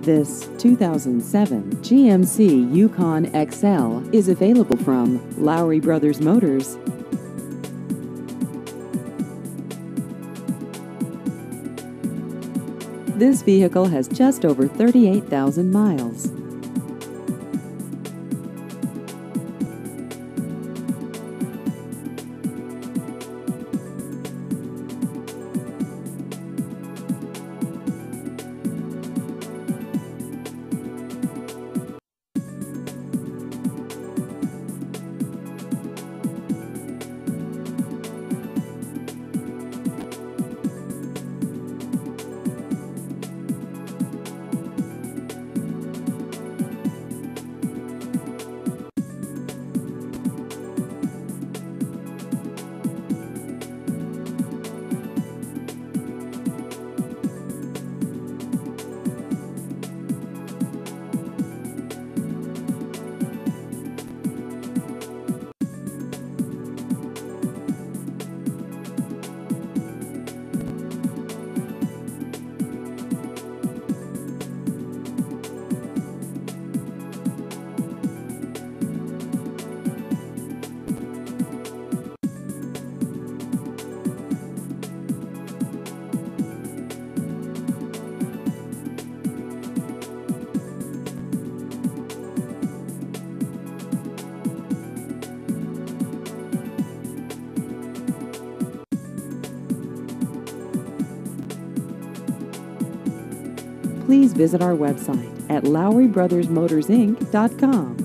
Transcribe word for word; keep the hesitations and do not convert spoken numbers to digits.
This two thousand seven G M C Yukon X L is available from Lowry Brothers Motors. This vehicle has just over thirty-eight thousand miles. Please visit our website at lowry brothers motors inc dot com.